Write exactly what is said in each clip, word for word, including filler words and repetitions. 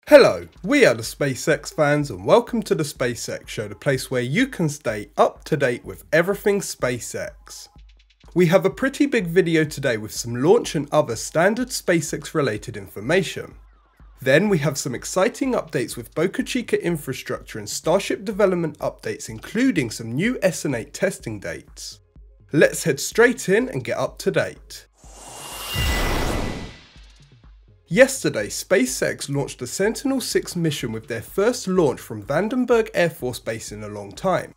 Hello, we are the SpaceX fans and welcome to the SpaceX Show, the place where you can stay up to date with everything SpaceX. We have a pretty big video today with some launch and other standard SpaceX related information. Then we have some exciting updates with Boca Chica infrastructure and Starship development updates, including some new S N eight testing dates. Let's head straight in and get up to date. Yesterday, SpaceX launched the Sentinel six mission with their first launch from Vandenberg Air Force Base in a long time.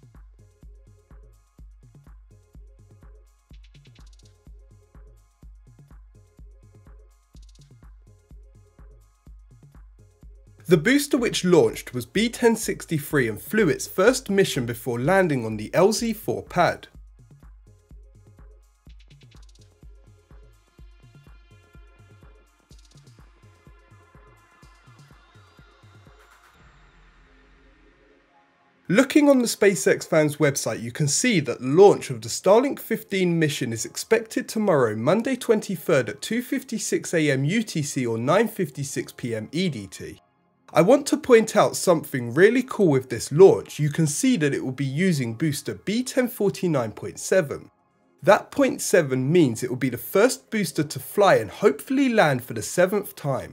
The booster which launched was B ten sixty-three and flew its first mission before landing on the L Z four pad. Looking on the SpaceXFans website, you can see that the launch of the Starlink fifteen mission is expected tomorrow, Monday twenty-third at two fifty-six a m U T C or nine fifty-six p m E D T. I want to point out something really cool with this launch. You can see that it will be using booster B ten forty-nine point seven. That point seven means it will be the first booster to fly and hopefully land for the seventh time.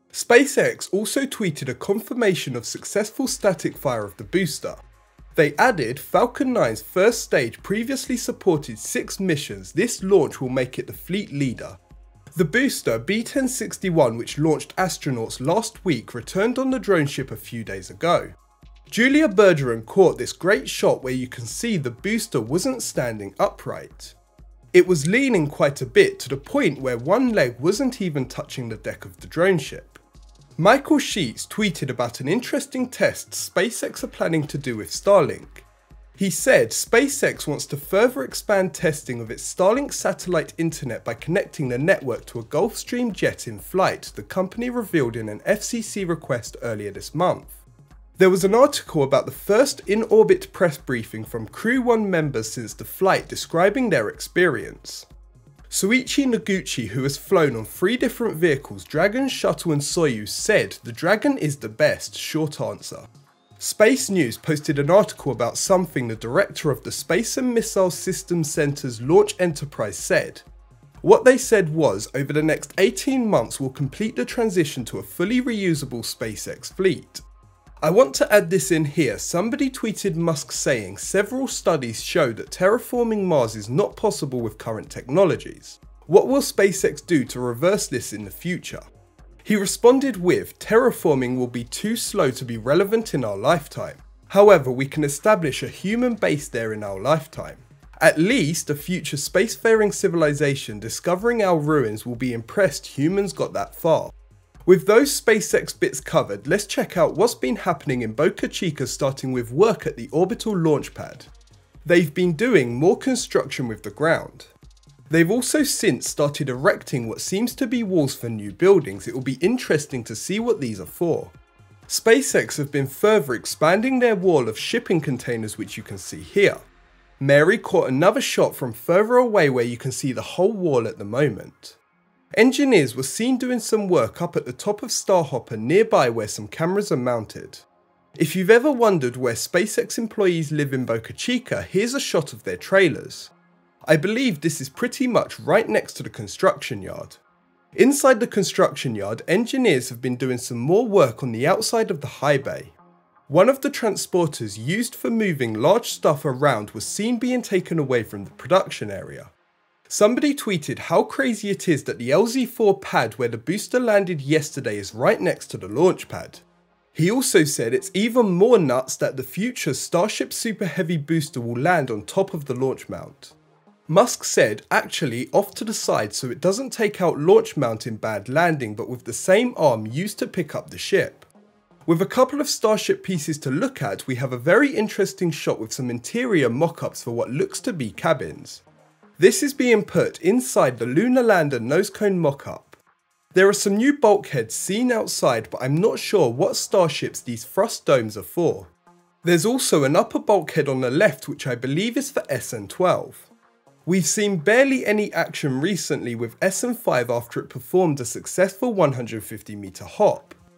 SpaceX also tweeted a confirmation of successful static fire of the booster. They added Falcon nine's first stage previously supported six missions. This launch will make it the fleet leader. The booster B ten sixty-one, which launched astronauts last week, returned on the drone ship a few days ago. Julia Bergeron caught this great shot where you can see the booster wasn't standing upright. It was leaning quite a bit to the point where one leg wasn't even touching the deck of the drone ship. Michael Sheets tweeted about an interesting test SpaceX are planning to do with Starlink. He said SpaceX wants to further expand testing of its Starlink satellite internet by connecting the network to a Gulfstream jet in flight, the company revealed in an F C C request earlier this month. There was an article about the first in-orbit press briefing from Crew one members since the flight describing their experience. Soichi Noguchi, who has flown on three different vehicles, Dragon, Shuttle and Soyuz, said the Dragon is the best, short answer. Space News posted an article about something the director of the Space and Missile Systems Center's Launch Enterprise said. What they said was, over the next eighteen months we'll complete the transition to a fully reusable SpaceX fleet. I want to add this in here. Somebody tweeted Musk saying several studies show that terraforming Mars is not possible with current technologies. What will SpaceX do to reverse this in the future? He responded with, terraforming will be too slow to be relevant in our lifetime. However, we can establish a human base there in our lifetime. At least a future spacefaring civilization discovering our ruins will be impressed humans got that far. With those SpaceX bits covered, let's check out what's been happening in Boca Chica, starting with work at the orbital launch pad. They've been doing more construction with the ground. They've also since started erecting what seems to be walls for new buildings. It will be interesting to see what these are for. SpaceX have been further expanding their wall of shipping containers, which you can see here. Mary caught another shot from further away where you can see the whole wall at the moment. Engineers were seen doing some work up at the top of Starhopper nearby where some cameras are mounted. If you've ever wondered where SpaceX employees live in Boca Chica, here's a shot of their trailers. I believe this is pretty much right next to the construction yard. Inside the construction yard, engineers have been doing some more work on the outside of the high bay. One of the transporters used for moving large stuff around was seen being taken away from the production area. Somebody tweeted how crazy it is that the L Z four pad where the booster landed yesterday is right next to the launch pad. He also said it's even more nuts that the future Starship Super Heavy booster will land on top of the launch mount. Musk said actually off to the side so it doesn't take out launch mount in bad landing, but with the same arm used to pick up the ship. With a couple of Starship pieces to look at, we have a very interesting shot with some interior mock-ups for what looks to be cabins. This is being put inside the Lunar Lander nose cone mock-up. There are some new bulkheads seen outside, but I'm not sure what starships these thrust domes are for. There's also an upper bulkhead on the left which I believe is for S N twelve. We've seen barely any action recently with S N five after it performed a successful one hundred fifty meter hop.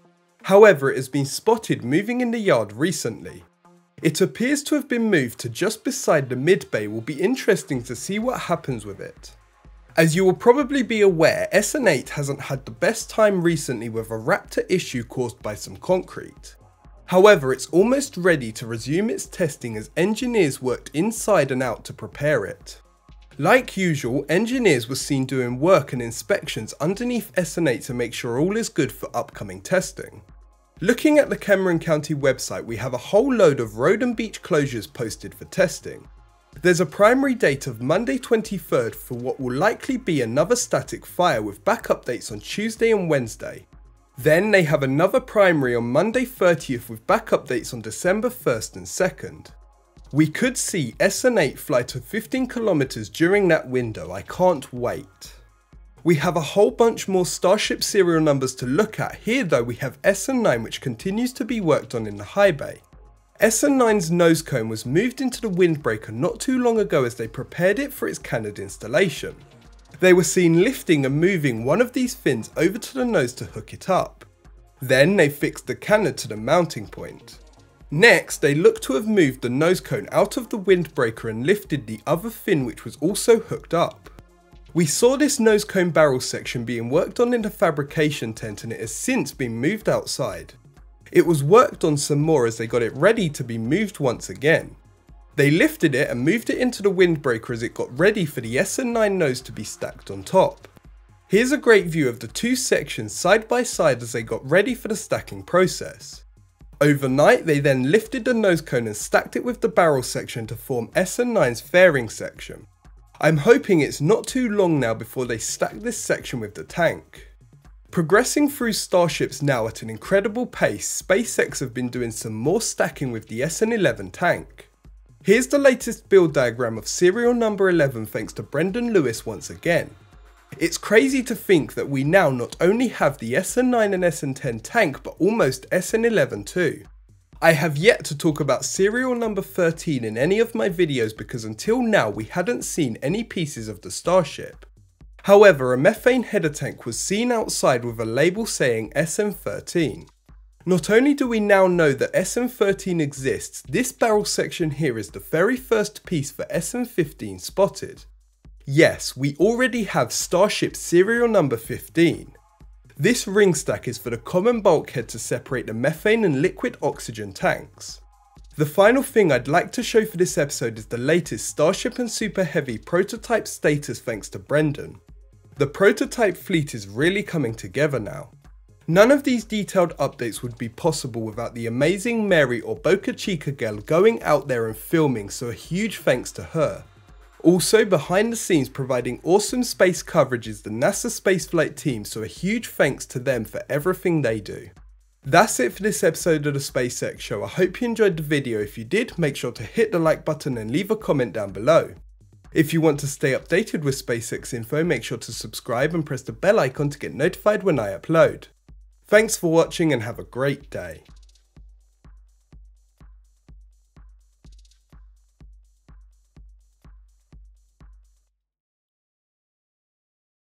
However, it has been spotted moving in the yard recently. It appears to have been moved to just beside the mid-bay. Will be interesting to see what happens with it. As you will probably be aware, S N eight hasn't had the best time recently with a Raptor issue caused by some concrete. However, it's almost ready to resume its testing as engineers worked inside and out to prepare it. Like usual, engineers were seen doing work and inspections underneath S N eight to make sure all is good for upcoming testing. Looking at the Cameron County website, we have a whole load of road and beach closures posted for testing. There's a primary date of Monday twenty-third for what will likely be another static fire with back updates on Tuesday and Wednesday. Then they have another primary on Monday thirtieth with back updates on December first and second. We could see S N eight fly to fifteen kilometers during that window. I can't wait. We have a whole bunch more Starship serial numbers to look at. Here though we have S N nine, which continues to be worked on in the high bay. S N nine's nose cone was moved into the windbreaker not too long ago as they prepared it for its canard installation. They were seen lifting and moving one of these fins over to the nose to hook it up. Then they fixed the canard to the mounting point. Next, they look to have moved the nose cone out of the windbreaker and lifted the other fin, which was also hooked up. We saw this nose cone barrel section being worked on in the fabrication tent, and it has since been moved outside. It was worked on some more as they got it ready to be moved once again. They lifted it and moved it into the windbreaker as it got ready for the S N nine nose to be stacked on top. Here's a great view of the two sections side by side as they got ready for the stacking process. Overnight, they then lifted the nose cone and stacked it with the barrel section to form S N nine's fairing section. I'm hoping it's not too long now before they stack this section with the tank. Progressing through Starships now at an incredible pace, SpaceX have been doing some more stacking with the S N eleven tank. Here's the latest build diagram of serial number eleven thanks to Brendan Lewis once again. It's crazy to think that we now not only have the S N nine and S N ten tank but almost S N eleven too. I have yet to talk about serial number thirteen in any of my videos because until now we hadn't seen any pieces of the Starship. However, a methane header tank was seen outside with a label saying S N thirteen. Not only do we now know that S N thirteen exists, this barrel section here is the very first piece for S N fifteen spotted. Yes, we already have Starship serial number fifteen. This ring stack is for the common bulkhead to separate the methane and liquid oxygen tanks. The final thing I'd like to show for this episode is the latest Starship and Super Heavy prototype status thanks to Brendan. The prototype fleet is really coming together now. None of these detailed updates would be possible without the amazing Mary or Boca Chica girl going out there and filming, so a huge thanks to her. Also behind the scenes providing awesome space coverage is the NASA spaceflight team, so a huge thanks to them for everything they do. That's it for this episode of the SpaceX Show. I hope you enjoyed the video. If you did, make sure to hit the like button and leave a comment down below. If you want to stay updated with SpaceX info, make sure to subscribe and press the bell icon to get notified when I upload. Thanks for watching and have a great day.